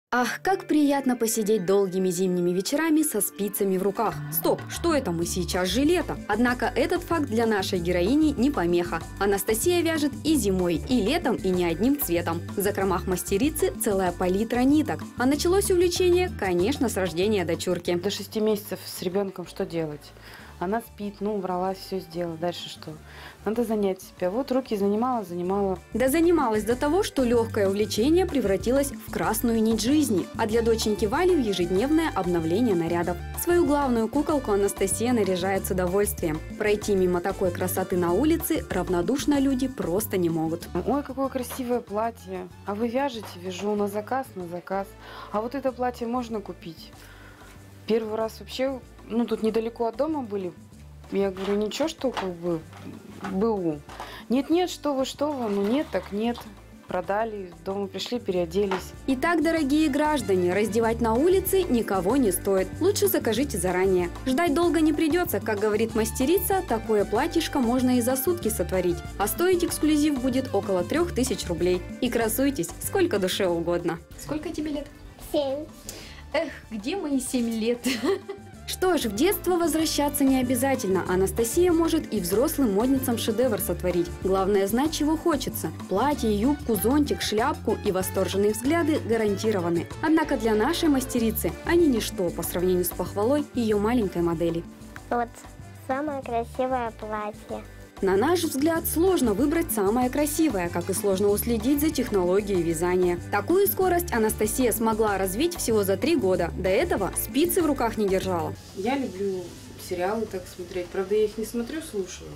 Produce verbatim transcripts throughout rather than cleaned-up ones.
Ах, как приятно посидеть долгими зимними вечерами со спицами в руках. Стоп, что это мы сейчас же лето? Однако этот факт для нашей героини не помеха. Анастасия вяжет и зимой, и летом, и не одним цветом. В закромах мастерицы целая палитра ниток. А началось увлечение, конечно, с рождения дочурки. До шести месяцев с ребенком что делать? Она спит, ну, убралась, все сделала. Дальше что? Надо занять себя. Вот руки занимала, занимала. Да занималась до того, что легкое увлечение превратилось в красную нить жизни, а для доченьки Вали в ежедневное обновление нарядов. Свою главную куколку Анастасия наряжает с удовольствием. Пройти мимо такой красоты на улице равнодушно люди просто не могут. Ой, какое красивое платье. А вы вяжете? Вяжу на заказ, на заказ. А вот это платье можно купить? Первый раз вообще, ну, тут недалеко от дома были. Я говорю, ничего, что как бы БУ. Нет-нет, что вы, что вы, ну нет, так нет. Продали, дома пришли, переоделись. Итак, дорогие граждане, раздевать на улице никого не стоит. Лучше закажите заранее. Ждать долго не придется, как говорит мастерица, такое платьишко можно и за сутки сотворить. А стоить эксклюзив будет около трех тысяч рублей. И красуйтесь сколько душе угодно. Сколько тебе лет? Семь. Эх, где мои семь лет? Что ж, в детство возвращаться не обязательно. Анастасия может и взрослым модницам шедевр сотворить. Главное знать, чего хочется. Платье, юбку, зонтик, шляпку и восторженные взгляды гарантированы. Однако для нашей мастерицы они ничто по сравнению с похвалой ее маленькой модели. Вот самое красивое платье. На наш взгляд, сложно выбрать самое красивое, как и сложно уследить за технологией вязания. Такую скорость Анастасия смогла развить всего за три года. До этого спицы в руках не держала. Я люблю сериалы так смотреть. Правда, я их не смотрю, слушаю.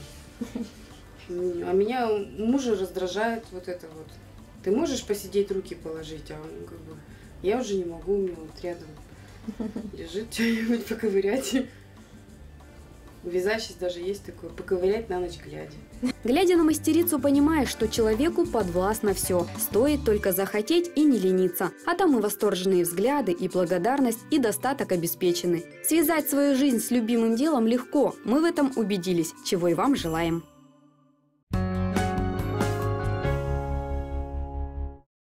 А меня мужа раздражает вот это вот. Ты можешь посидеть, руки положить, а он как бы... Я уже не могу, у меня вот рядом лежит что-нибудь поковырять. Вязать сейчас даже есть такое, поковырять на ночь глядя. Глядя на мастерицу, понимаешь, что человеку подвластно все. Стоит только захотеть и не лениться. А там и восторженные взгляды, и благодарность, и достаток обеспечены. Связать свою жизнь с любимым делом легко. Мы в этом убедились, чего и вам желаем.